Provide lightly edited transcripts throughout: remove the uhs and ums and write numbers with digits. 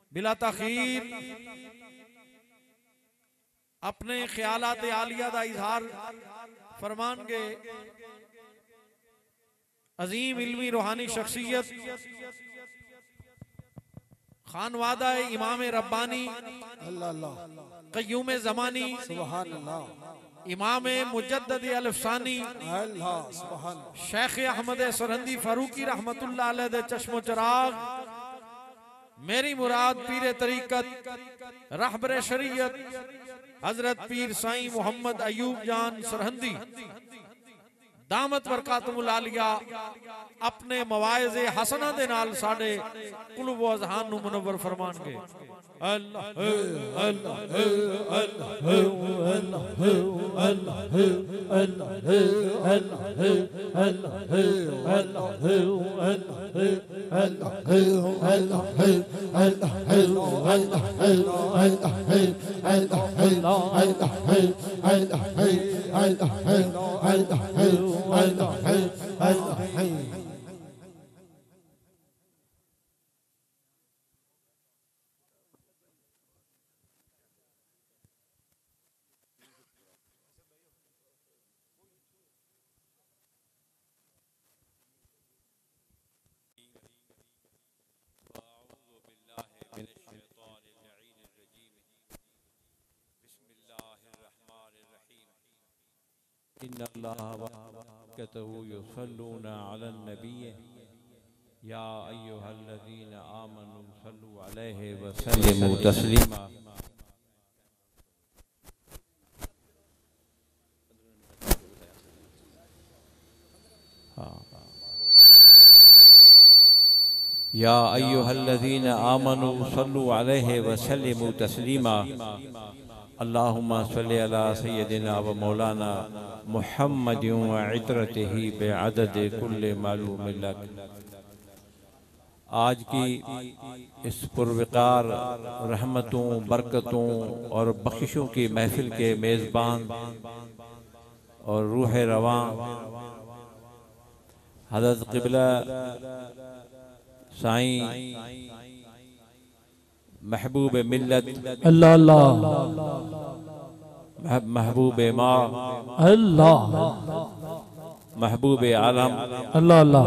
बिला तखीर अपने ख्यालात आलिया का इजहार फरमानगे। अजीम इल्मी रूहानी शख्सियत खानवादा इमाम रब्बानी क़य्यूम ज़मानी इमाम मुजद्दिद अल-अफ़सानी शेख अहमद सरहंदी फारूकी रहमतुल्लाह अलैह दे चश्मो चिराग मेरी मुराद पीर तरीकत रहबर शरीयत हजरत पीर साईं मोहम्मद अयूब जान सरहंदी दामत बरकातुल आलिया अपने मवाइज़े हसना दे नाल साडे कुल्ब व अज़हान नू मुनव्वर फरमानगे। अल्लाह अल्लाह इन्नल्लाह व मलाइकतहु युसल्लूना अलन नबी या अय्युहल्लज़ीना आमनू सल्लु अलैहि व सल्लिमू तस्लीमा। या अय्युहल्लज़ीना आमनू सल्लु अलैहि व सल्लिमू तस्लीमा। अल्लाहुम्मा सल्लि अला सय्यदिना व मौलाना मुहम्मदिन व इतरतिही बिअदद कुल्लि मालूम लक। आज की इस पुरवकार रहमतों बरकतों और बख्शिशों की महफिल के मेज़बान और रूह रवां हज़रत क़िबला साईं महबूब मिल्लत अल्लाह अल्लाह महबूब माँ अल्लाह महबूब आलम अल्लाह अल्लाह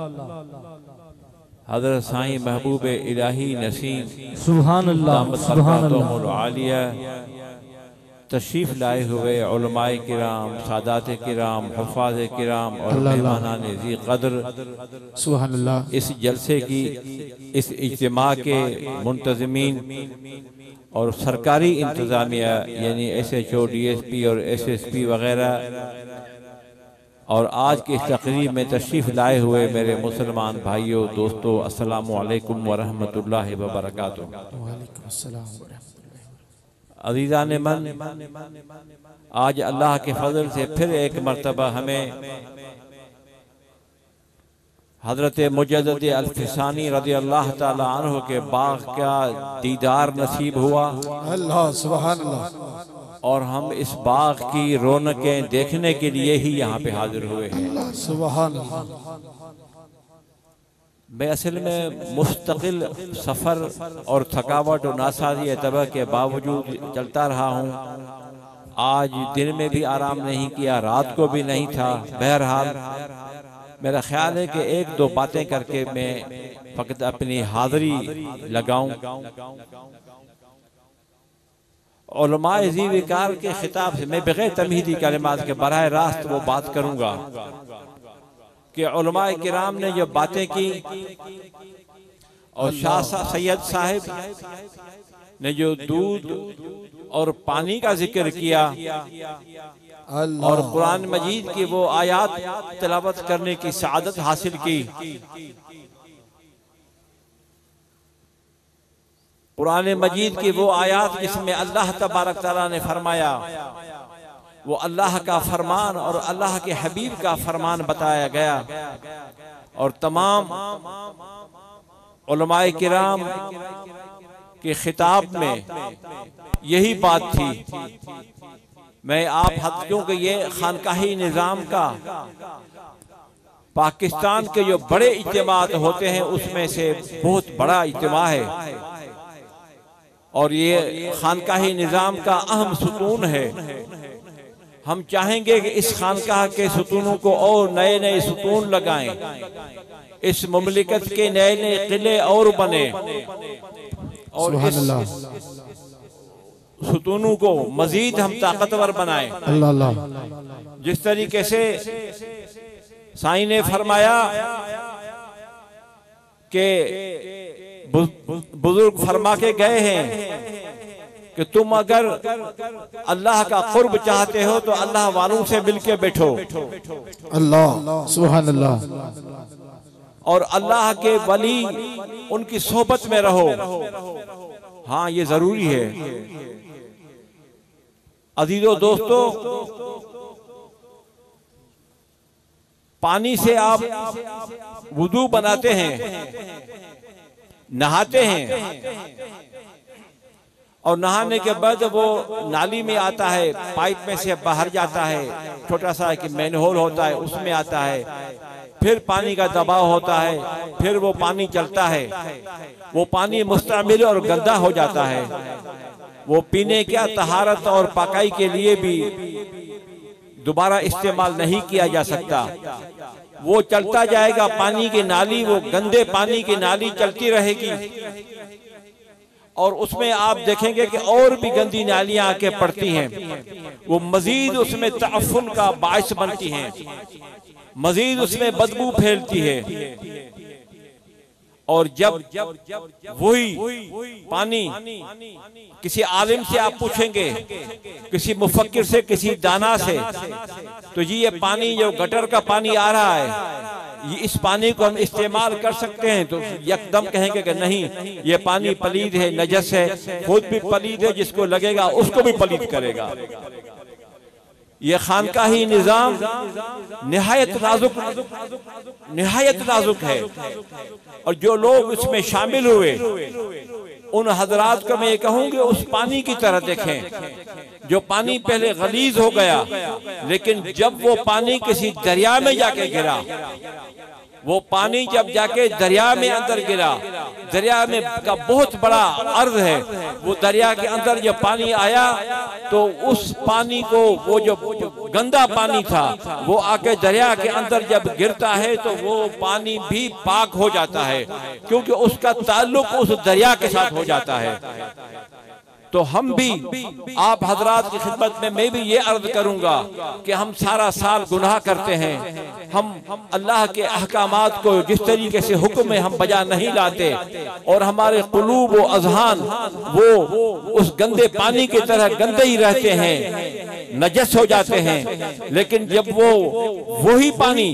हज़रत साईं महबूब इलाही नसीम सुभान अल्लाह सुभान अल्लाह आलिया तशरीफ लाए हुए उलमाए किराम सादात किराम हुफ़ाज़ किराम और मेहमानान ज़ी क़द्र सुभान अल्लाह इस जलसे की इस इज्तिमा के मुंतज़मीन और सरकारी इंतज़ामिया यानी SHO DSP और SSP वग़ैरह और आज की इस तक़रीब में तशरीफ़ लाए हुए मेरे मुसलमान भाइयों दोस्तों अस्सलामु अलैकुम व रहमतुल्लाहि व बरकातुहू। अज़ीज़ान मन, आज अल्लाह के फजल से फिर एक मरतबा हमें हज़रत मुजद्दिद अल-फ़सानी रज़ी अल्लाह ताला अन्हु के बाग का दीदार नसीब हुआ। अल्लाह सुभान अल्लाह। और हम इस बाग की रौनकें देखने के लिए ही यहाँ पे हाजिर हुए हैं। सुभान अल्लाह। मैं असल में मुस्तकिल सफ़र और थकावट और नासाजी तबा के बावजूद चलता रहा हूँ। आज दिन में भी आराम नहीं किया, रात को भी नहीं था। बहरहाल मेरा ख्याल है कि एक दो बातें करके मैं फ़कत अपनी हाज़री लगाऊं। उलमाए ज़ी विकार के खिताब से मैं बग़ैर तमहीदी कलिमात के बराह रास्त वो बात करूँगा कि उलमाए किराम ने जो बातें की और शाह सैयद साहिब ने जो दूध और पानी का जिक्र किया और कुरान मजीद की वो आयात तिलावत करने की सआदत हासिल की। कुरान मजीद की वो आयात जिसमें अल्लाह तबारक तआला ने फरमाया, वो अल्लाह का फरमान और अल्लाह के हबीब का फरमान बताया गया। और तमाम उलमाए किराम के खिताब में यही बात थी। मैं आप क्योंकि ये खानकाही निज़ाम का पाकिस्तान के जो बड़े इज्तिमात होते हैं उसमें से बहुत बड़ा इज्तिमा है। और ये खानकाही निज़ाम का अहम सुतून है। हम चाहेंगे कि इस खानकाह के सुतूनों को और नए नए सुतून लगाएं, इस मुमलिकत के नए नए किले और बने, और इस सुतूनों को मजीद हम ताकतवर बनाएं। जिस तरीके से साईं ने फरमाया कि बुजुर्ग फरमा के गए हैं कि तुम अगर अल्लाह का कुर्ब चाहते हो तो अल्लाह वालों से मिलके बैठो, अल्लाह सुभान अल्लाह, और अल्लाह के वली उनकी सोहबत में रहो। हाँ, ये जरूरी है। अजीजों दोस्तों, पानी से आप वुदू बनाते हैं, नहाते हैं, और नहाने के बाद वो नाली में आता है, पाइप में से बाहर जाता है, छोटा सा एक मैनहोल होता है, उसमें आता है, फिर पानी का दबाव होता है, फिर वो पानी चलता है, वो पानी मुस्तअमिल और गंदा हो जाता है, वो पीने क्या तहारत और पकाई के लिए भी दोबारा इस्तेमाल नहीं किया जा सकता। वो चलता जाएगा, पानी की नाली, वो गंदे पानी की नाली चलती रहेगी, और उसमें आप देखेंगे कि और भी गंदी नालियां आके पड़ती हैं, वो मजीद उसमें तअफ़्फ़ुन का बाइस बनती हैं, मजीद उसमें बदबू फैलती है। और जब वही पानी किसी आलिम से आप पूछेंगे, किसी मुफक्किर से, किसी दाना से, तो जी ये पानी जो गटर का पानी आ रहा है, ये इस पानी को हम इस्तेमाल कर सकते हैं, तो यकदम कहेंगे कि नहीं, ये पानी पलीद है, नजस है, खुद भी पलीद है, जिसको लगेगा उसको भी पलीद करेगा। ये खानकाही निज़ाम निहायत नाजुक है, और जो लोग इसमें शामिल हुए उन हजरात को मैं ये कहूँगी, उस पानी की तरह देखें जो पानी पहले गलीज हो गया, लेकिन जब वो पानी किसी दरिया में जाके गिरा, वो पानी जब जाके दरिया में अंदर गिरा, दरिया में का बहुत बड़ा अर्ज है, वो दरिया के अंदर जब पानी आया तो उस पानी को, वो जो गंदा पानी था, वो आके दरिया के अंदर जब गिरता है तो वो पानी भी पाक हो जाता है, क्योंकि उसका ताल्लुक उस दरिया के साथ हो जाता है। तो हम भी आप हजरात की खिदमत में मैं भी ये अर्ज करूंगा कि हम सारा साल गुनाह करते हैं, हम अल्लाह के अहकामात को जिस तरीके से हुक्म में हम बजा नहीं लाते, और हमारे कुलूब व अज़हान वो उस गंदे पानी की तरह गंदे ही रहते हैं, नजस हो जाते हैं। लेकिन जब वही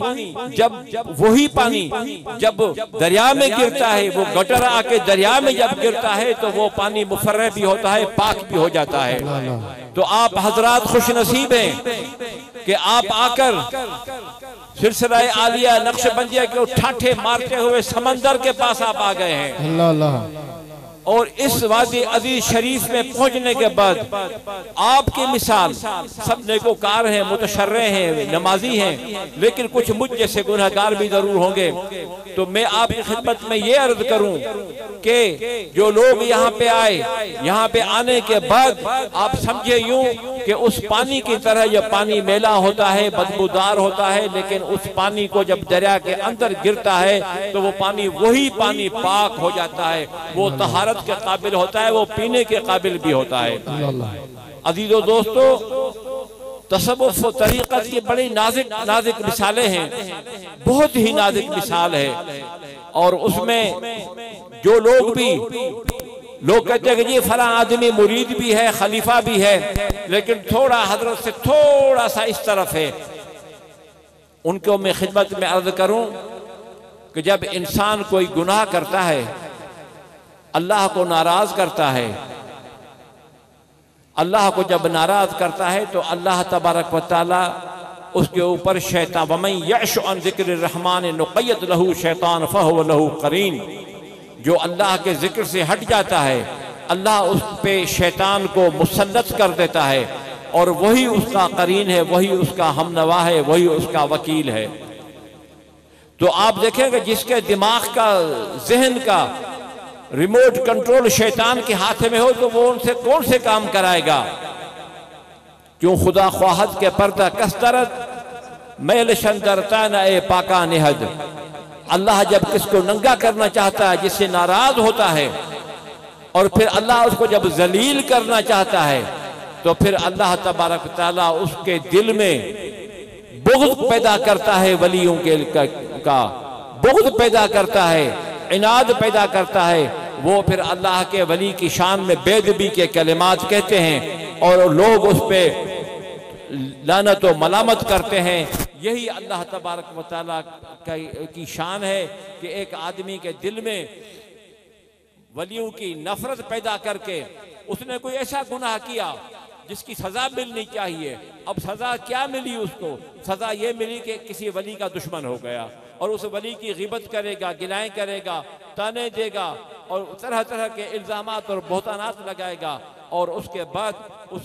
पानी जब दरिया में गिरता है, वो गटर आके दरिया में जब गिरता है तो वो पानी मुफर्रह भी होता है, पाक भी हो जाता है। तो आप हजरात खुश नसीब हैं कि आप आकर सिलसिला आलिया नक्शबंदिया के ठाठे मारते हुए समंदर के पास आप आ गए हैं। अल्लाह अल्लाह। और इस वादी अजीज शरीफ में पहुंचने के बाद आपकी मिसाल, सब नेकोकार हैं, मुतशर्रे हैं, नमाजी हैं, लेकिन कुछ मुझ जैसे गुनहगार भी जरूर होंगे। तो मैं आपकी खिदमत में ये अर्ज करूं कि जो लोग यहाँ पे आए, यहाँ पे आने के बाद आप समझे यूं कि उस पानी की तरह यह पानी मैला होता है, बदबूदार होता है, लेकिन उस पानी को जब दरिया के अंदर गिरता है तो वो पानी वही पानी पाक हो जाता है, वो तहारत के काबिल होता है, वो पीने के काबिल भी होता है। अजीजों दोस्तों, तसव्वुफ व तरीक़त की बड़ी नाज़िक मिसालें हैं, बहुत ही नाज़िक मिसाल है। और उसमें जो लोग कहते हैं कि जी फला आदमी मुरीद भी है, खलीफा भी है, लेकिन थोड़ा हजरत से थोड़ा सा इस तरफ है, उनको मैं खिदमत में अर्ज करूं कि जब इंसान कोई गुनाह करता है, अल्लाह को नाराज करता है, अल्लाह को जब नाराज करता है तो अल्लाह तबारक व तआला उसके ऊपर शैतान, वमन यअश अन ज़िक्र रहमान नुक़य्यद लहू शैतान फहुव लहू क़रीन, जो अल्लाह के जिक्र से हट जाता है, अल्लाह उस पे शैतान को मुसल्लत कर देता है, और वही उसका करीन है, वही उसका हमनवा है, वही उसका वकील है। तो आप देखेंगे जिसके दिमाग का, जहन का रिमोट कंट्रोल शैतान के हाथ में हो तो वो उनसे कौन से काम कराएगा। क्यों खुदा ख्वाहद के पर्दा कस्तरत मैल शंदरता न ए पाका निहद। अल्लाह जब किसको नंगा करना चाहता है, जिससे नाराज होता है, और फिर अल्लाह उसको जब जलील करना चाहता है, तो फिर अल्लाह तबारक ताला उसके दिल में बुग़्ज़ पैदा करता है, वलियों के का बुग़्ज़ पैदा करता है, इनाद पैदा करता है। वो फिर अल्लाह के वली की शान में बेदबी के कलिमात कहते हैं और लोग उस पर लानत व मलामत करते हैं। यही अल्लाह तबारक व तआला की शान है कि एक आदमी के दिल में वलियों की नफरत पैदा करके उसने कोई ऐसा गुनाह किया जिसकी सजा मिलनी चाहिए। अब सजा क्या मिली उसको? सजा ये मिली कि किसी वली का दुश्मन हो गया और उस वली की गिबत करेगा, गिलाएं करेगा, ताने देगा और तरह तरह के इल्ज़ामात और बहतानात लगाएगा, और उसके बाद उस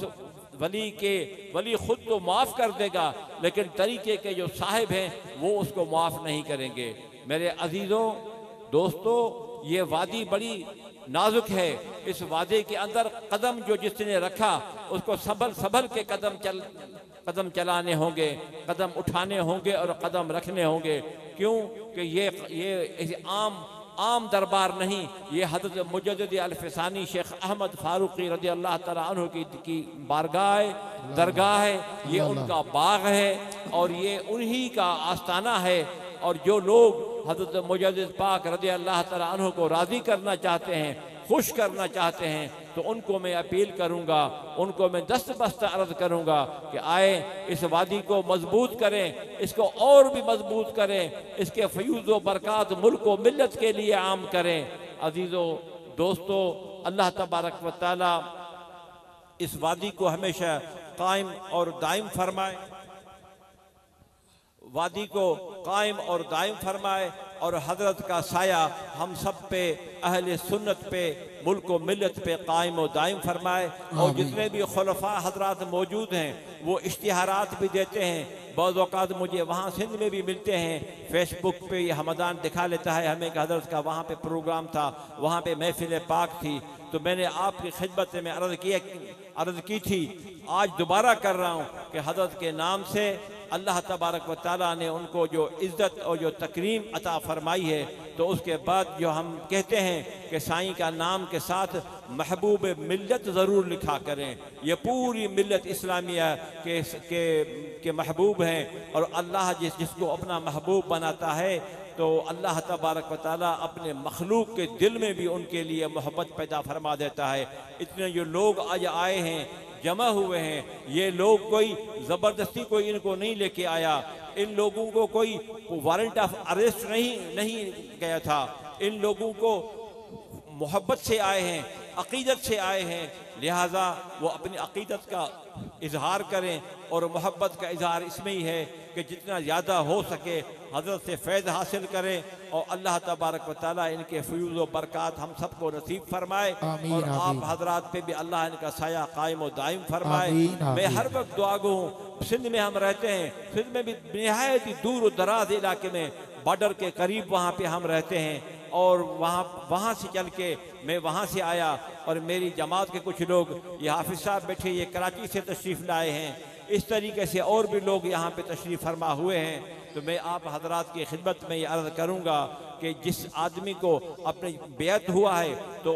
वली खुद तो माफ़ कर देगा, लेकिन तरीके के जो साहिब हैं वो उसको माफ़ नहीं करेंगे। मेरे अजीज़ों, दोस्तों, ये वादी बड़ी नाजुक है। इस वादे के अंदर कदम जो जिसने रखा उसको संभल के कदम चलाने होंगे, कदम उठाने होंगे और कदम रखने होंगे। क्यों कि ये आम दरबार नहीं, ये हज़रत मुजद्दिद अल-फ़सानी शेख अहमद फ़ारूक़ी रज़ी अल्लाह तआला अन्हु की बारगाह है, दरगाह है, ये उनका बाग है और ये उन्हीं का आस्ताना है। और जो लोग हज़रत मुजद्दिद पाक रज़ी अल्लाह तआला अन्हु को राज़ी करना चाहते हैं, खुश करना चाहते हैं, तो उनको मैं अपील करूँगा, उनको मैं दस्तबस्त अर्ज़ करूँगा कि आए इस वादी को मजबूत करें, इसको और भी मजबूत करें, इसके फ़यूज़ व बरक़ात मुल्क व मिल्लत के लिए आम करें। अज़ीज़ों, दोस्तों, अल्लाह तबारक व तआला इस वादी को हमेशा कायम और दायम फरमाए, वादी को कायम और दायम फरमाए और हजरत का साया हम सब पे, अहले सुन्नत पे, मुल्क व मिल्लत पे कायम और दायम फरमाए। और जितने भी खुलफा हजरात मौजूद हैं वो इश्तिहारात भी देते हैं। बहुत औक़ात मुझे वहाँ सिंध में भी मिलते हैं, फेसबुक पे ये हमदान दिखा लेता है हमें कि हजरत का वहाँ पे प्रोग्राम था, वहाँ पे महफिल पाक थी। तो मैंने आपकी खिदमत में अर्ज़ की थी, आज दोबारा कर रहा हूँ कि हजरत के नाम से अल्लाह तबारक व तआला ने उनको जो इज़्ज़त और जो तकरीम अता फरमाई है, तो उसके बाद जो हम कहते हैं कि साईं का नाम के साथ महबूब मिल्लत ज़रूर लिखा करें। ये पूरी मिल्लत इस्लामिया के महबूब हैं और अल्लाह जिसको अपना महबूब बनाता है तो अल्लाह तबारक व तआला अपने मखलूक के दिल में भी उनके लिए मोहब्बत पैदा फरमा देता है। इतने जो लोग आज आए हैं, जमा हुए हैं, ये लोग कोई ज़बरदस्ती कोई इनको नहीं लेके आया, इन लोगों को कोई वारंट ऑफ अरेस्ट नहीं गया था। इन लोगों को मोहब्बत से आए हैं, अक़ीदत से आए हैं, लिहाजा वो अपनी अक़ीदत का इजहार करें और मोहब्बत का इजहार इसमें ही है कि जितना ज़्यादा हो सके हज़रत से फैज़ हासिल करें और अल्लाह तबारक व तआला इनके फ़यूज़ व बरक़ात हम सबको नसीब फरमाए और आप हजरात पे भी अल्लाह इनका साया कायम और दायम फरमाए। मैं हर वक्त दुआ गो हूँ, सिंध में हम रहते हैं, सिंध में भी निहायत ही दूर दराज इलाके में बॉर्डर के करीब वहाँ पे हम रहते हैं और वहाँ से चल के मैं वहाँ से आया और मेरी जमात के कुछ लोग, ये हाफिज़ साहब बैठे, ये कराची से तशरीफ़ लाए हैं, इस तरीके से और भी लोग यहाँ पे तशरीफ़ फरमा हुए हैं। तो मैं आप हजरात की खिदमत में ये अर्ज़ करूँगा कि जिस आदमी को अपनी बेअत हुआ है तो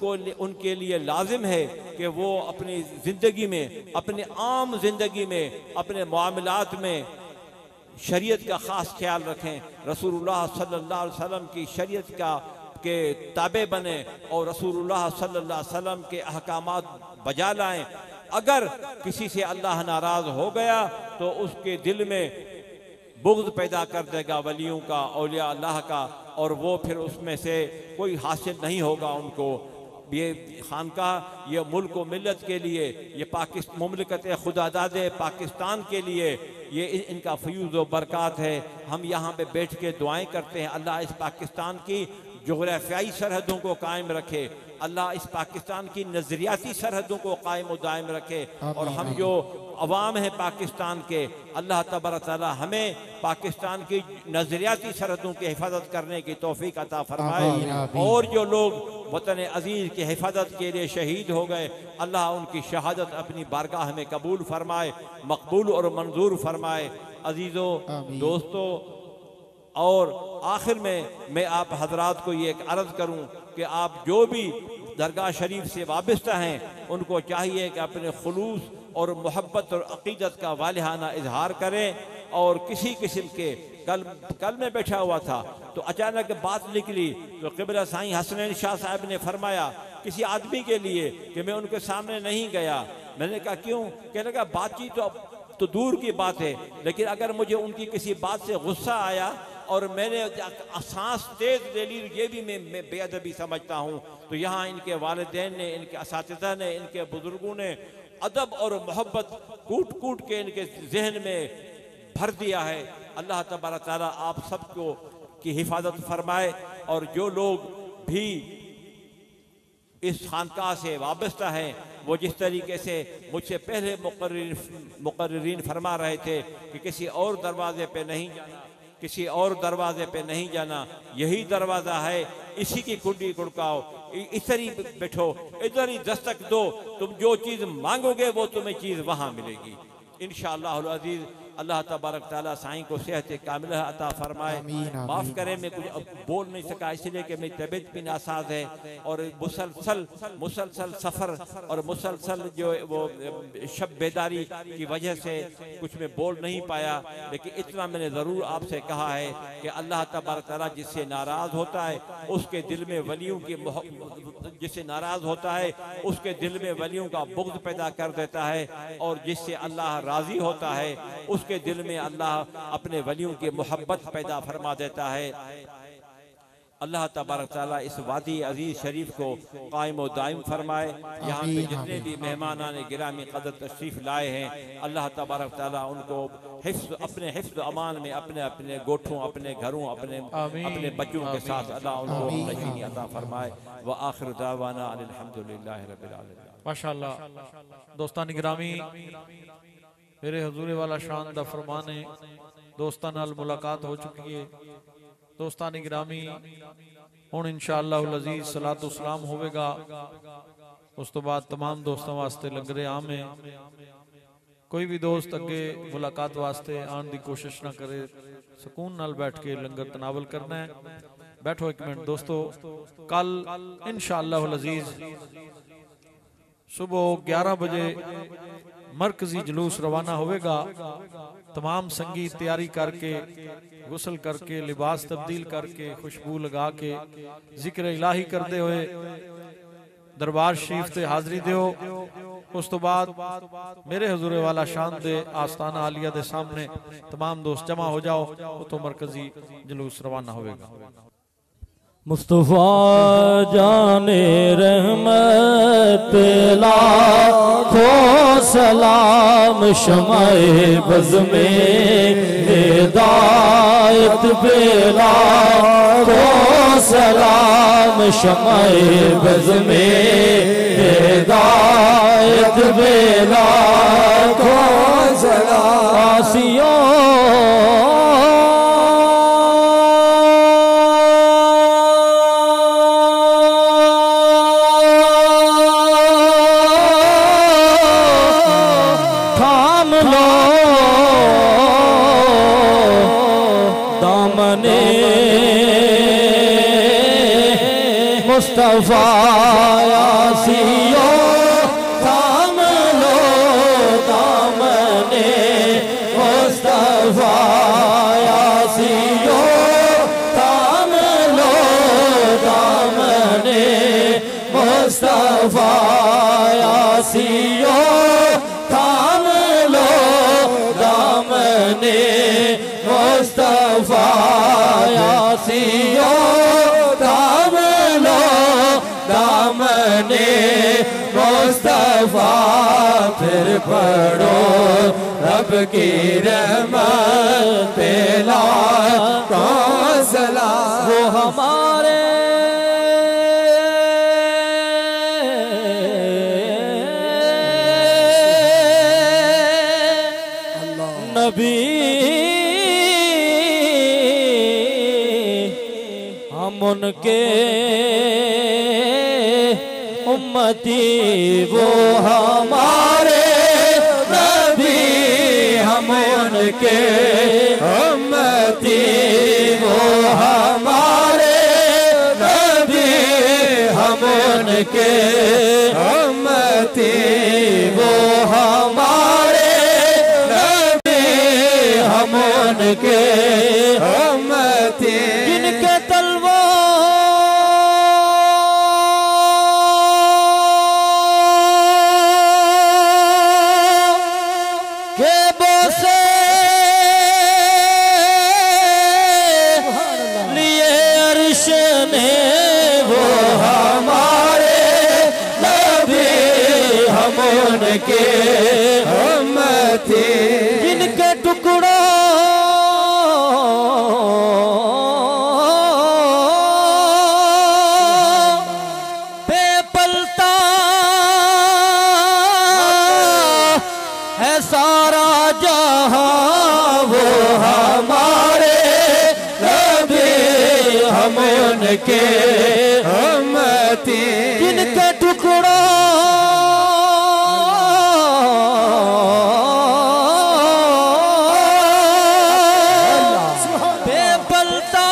उनके लिए लाजिम है कि वो अपनी ज़िंदगी में, अपनी आम ज़िंदगी में, अपने मामलात में शरीयत का ख़ास ख्याल रखें, रसूलुल्लाह सल्लल्लाहु अलैहि वसल्लम की शरीयत के ताबे बने और रसूलुल्लाह सल्लल्लाहु अलैहि वसल्लम के अहकामात बजा लाएं। अगर किसी से अल्लाह नाराज़ हो गया तो उसके दिल में बुग़्ज़ पैदा कर देगा वलियों का, औलिया अल्लाह का, और वो फिर उसमें से कोई हासिल नहीं होगा उनको। ये खानकाह ये मुल्क व मिल्लत के लिए, ये मुमलिकत खुदादाद पाकिस्तान के लिए ये इनका फ़यूज़ व बरक़ात है। हम यहाँ पे बैठ के दुआएं करते हैं, अल्लाह इस पाकिस्तान की जोग्राफियाई सरहदों को कायम रखे, अल्लाह इस पाकिस्तान की नज़रियाती सरहदों को कायम व दायम रखे, और हम जो अवाम है पाकिस्तान के, अल्लाह तबारक तआला हमें पाकिस्तान की नज़रियाती सरहदों की हिफाजत करने की तौफीक अता फरमाए। और जो लोग वतन अजीज़ की हिफाजत के लिए शहीद हो गए, अल्लाह उनकी शहादत अपनी बारगाह में कबूल फरमाए, मकबूल और मंजूर फरमाए। अजीज़ों, दोस्तों, और आखिर में मैं आप हजरात को ये एक अर्ज़ करूँ कि आप जो भी दरगाह शरीफ से वाबस्ता हैं उनको चाहिए कि अपने खुलूस और मोहब्बत और अक़ीदत का वालिहाना इजहार करें। और किसी किस्म के कल में बैठा हुआ था तो अचानक बात निकली तो क़िबला साईं हसनैन शाह साहब ने फरमाया किसी आदमी के लिए कि मैं उनके सामने नहीं गया। मैंने कहा क्यों? कहने लगा बातचीत तो दूर की बात है, लेकिन अगर मुझे उनकी किसी बात से गुस्सा आया और मैंने सांस तेज ले ली, ये भी मैं बेअदबी समझता हूँ। तो यहाँ इनके वालिदैन ने, इनके असातिज़ा ने, इनके बुजुर्गों ने अदब और मोहब्बत कूट कूट के इनके जहन में भर दिया है। अल्लाह तबारक तआला आप सबको की हिफाजत फरमाए। और जो लोग भी इस खानकाह से वाबस्ता हैं वो जिस तरीके से मुझसे पहले मुकर्रिरीन फरमा रहे थे कि किसी और दरवाजे पे नहीं जाना, किसी और दरवाजे पे नहीं जाना, यही दरवाज़ा है, इसी की कुंडी कुड़काओ, इधर ही बैठो, इधर ही दस्तक दो, तुम जो चीज़ मांगोगे वो तुम्हें चीज़ वहाँ मिलेगी इंशाअल्लाहुल अज़ीज़। अल्लाह तबारक तआला साईं को सेहत कामिला अता फरमाए। माफ़ करें मैं कुछ अब बोल नहीं सका इसलिए कि मेरी तबीयत भी नासाज है और मुसलसल सफ़र और मुसलसल जो वो शब बेदारी की वजह से कुछ मैं बोल नहीं पाया। लेकिन इतना मैंने ज़रूर आपसे कहा है कि अल्लाह तबारक तआला जिससे नाराज़ होता है उसके दिल में वलियों की जिससे नाराज़ होता है उसके दिल में वलियों का बुग़्ज़ पैदा कर देता है, और जिससे अल्लाह राज़ी होता है उसके दिल में अल्लाह अपने वलियों की मोहब्बत पैदा फरमा देता है। अल्लाह तबारक तआला इस वादी अजीज शरीफ को कायम व दायम फरमाए। यहाँ पे जितने भी मेहमानान गिरामी क़दर तशरीफ़ लाए हैं अल्लाह तबारक तआला उनको अपने हिफ्ज़ अमान में अपने अपने गोठों, अपने घरों, अपने बच्चों के साथ अल्लाह उनको नशीनी अता फरमाए। व आखिर दावाना अल्हम्दुलिल्लाहि रब्बिल आलमीन। माशाअल्लाह। दोस्तान गिरामी, मेरे हुजूर वाला शान दा फरमान है, दोस्तां नाल मुलाकात हो चुकी है। दोस्तान गिरामी, हुण इंशाअल्लाह अज़ीज़ सलातो सलाम होवेगा, उस तो बाद तमाम दोस्तों वास्ते लंगरे आम है। कोई भी दोस्त अगे मुलाकात वास्ते आने की कोशिश ना करे, सुकून नाल बैठ के लंगर तनावल करना है। बैठो एक मिनट दोस्तों। कल इंशाअल्लाह अज़ीज़ सुबह 11 बजे मरकजी जुलूस रवाना होवेगा। तमाम संगीत तैयारी करके, गुस्ल करके, लिबास तब्दील करके, खुशबू लगा के जिक्र इलाही करते हुए दरबार शरीफ से हाजिरी दियो। उस तो बाद मेरे हुजूर वाला शान दे आस्ताना आलिया दे सामने तमाम दोस्त जमा हो जाओ, तो मरकजी जुलूस रवाना होवेगा। मुस्तफा जाने रहमत लाखों सलाम, शमाए बज़ में हिदायत पे लाखों सलाम, शमाए बज़ में हिदायत पे लाखों सलाम। आसियों मुस्तफा यासियो थाम लो दामने, मुस्तफा यासियो थाम लो दामने, मुस्तफा यासियो थाम लो दामने, मुस्तफा यासियो दामने मुस्तफा। फिर पढ़ो रब की रहमत पे लाखों सलाम। वो हमारे नबी, हम उनके उम्मती वो हमारे नबी, हम उनके उम्मती वो हमारे नबी, हम उनके उम्मती वो हमारे नबी, हम उनके उम्मती। जिनके तलवार के बोसे लिए अर्श ने वो हमारे नबी, हम उनके उम्मती। जिनके टुकड़ों पे पलता है सारा जहां वो हमारे नबी, हम उनके उम्मती। जिनके टुकड़ों पे पलता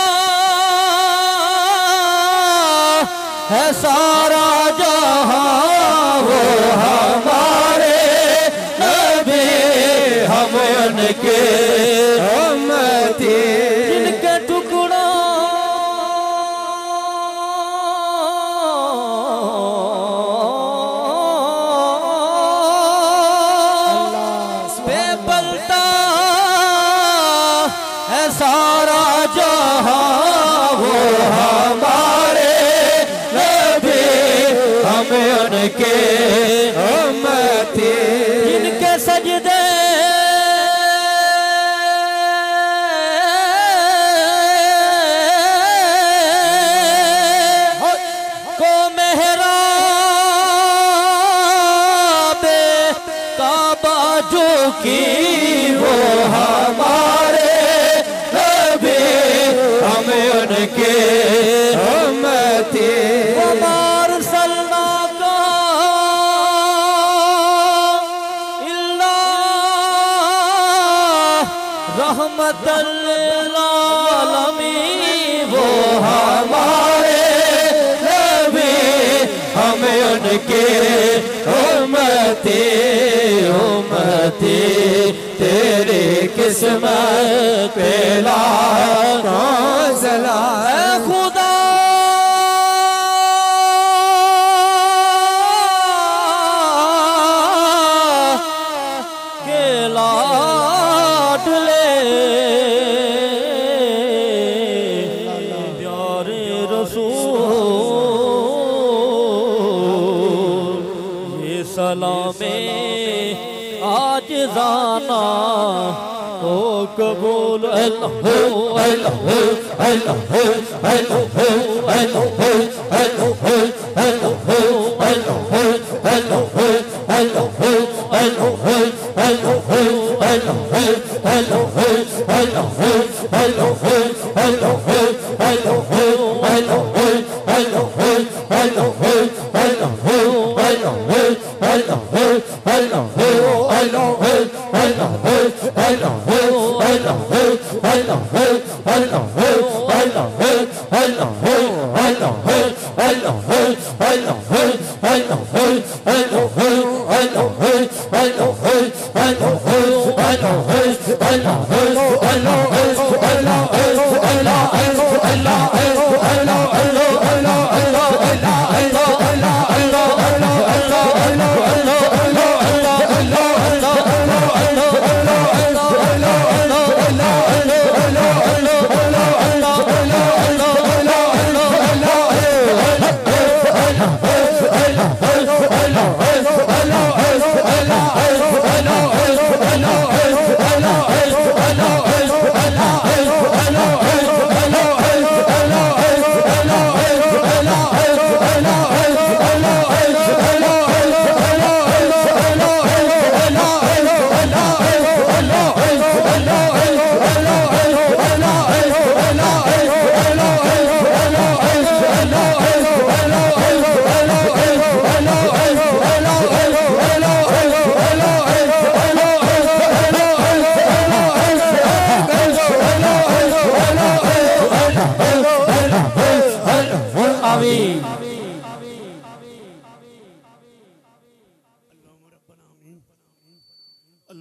है सारा जहां वो हमारे नबी, हम उनके उम्मती। जिनके टुकड़ों पे पलता है सारा जहां वो हमारे नबी, हम उनके उम्मती। जिनके सजदे को मेहराबे काबा जो की वो हमारे नबी, हम उनके उम्मती। हमार सल्ला का इल्ला रहमतल आलमीन वो हमारे नबी, हम उनके उम्मती। उम्मती तेरी किस्मत पे लाखों सलाम खुदा के लाडले प्यारे रसूल, ये सलामे आज जाना ओ कबूल। अल्लाह अल्लाह अल्लाह अल्लाह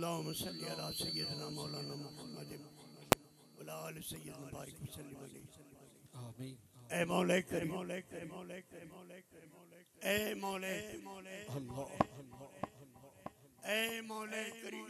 अल्लाहुम्मा सल्ली अला सय्यिदना मौलाना मुहम्मद व अला आलि सय्यिदना बारिक वसल्लिम अलैहि। आमीन। ए मौला करीम, ए मौला, अल्लाह, ए मौला करीम,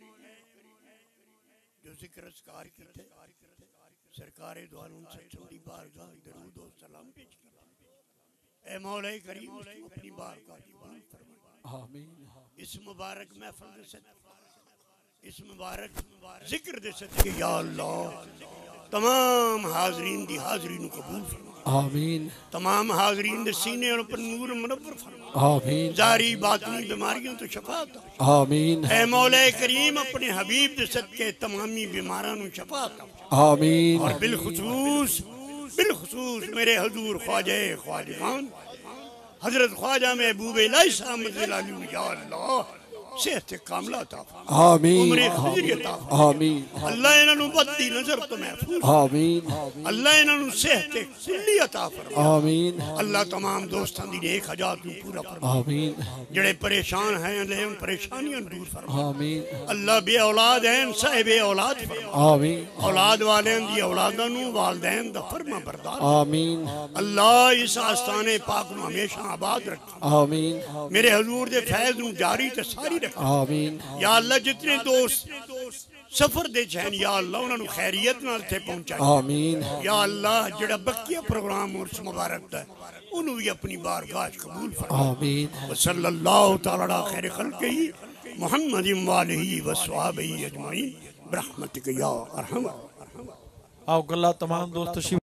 जो जिक्र अस्कार कीते सरकार दो आलम सच्चों दी बारगाह दरूद और सलाम पेश कीता। ए मौला करीम अपनी बारगाह की कबूल फरमा। आमीन। इस मुबारक महफिल दे सदके, इस मुबारक जिक्र दे सदके या अल्लाह तमाम हाजरीन दी हाजरी नू कबूल फरमा। आमीन। तमाम हाजरीन दे सीने और पर नूर मुनव्वर फरमा। आमीन। जारी बातनी बीमारियों तो शफा अता। आमीन। ऐ मौला करीम अपने हबीब दे सदके तमामी बीमारां नू शफा अता। आमीन। और बिलखुसूस मेरे हुजूर ख्वाजा ख्वाजान हजरत ख्वाजा महबूब इलाही साहब या अल्लाह सेहत कामला अता फरमा। आमीन। उम्र खिजरी अता फरमा। आमीन। अल्लाह इन्हां नू बद्दी नजर तो महफूज। आमीन। अल्लाह इन्हां नू सेहत कुल्ली अता फरमा। आमीन। अल्लाह तमाम दोस्तां दी नेक हजात नू पूरा फरमा। आमीन। जेड़े परेशान हैं अल्लाह उन परेशानियां दूर फरमा। आमीन। अल्लाह बे औलाद हैं साहिब औलाद फरमा। आमीन। औलाद वालें दी औलादां नू वालिदैन दा फरमा बरदार। आमीन। अल्लाह इस आस्थाने पाक नू हमेशा आबाद रखे। आमीन। मेरे हुजूर दे फैज़ नू जारी ते सारी आमीन। या अल्लाह जितने दोस्त सफर दे चैन या अल्लाह उन्होंने खैरियत नाल थे पहुंचा। आमीन। या अल्लाह जेड़ा बकिया प्रोग्राम उर्स मुबारक दा उन्होंने भी अपनी बारगाह कबूल फरमा। आमीन। सल्लल्लाहु तआला अला खैर खल्क़िही मुहम्मद व आलिही व सहाबिही अजमईन बिरहमतिक या अरहम। आओ गल्ला तमाम दोस्त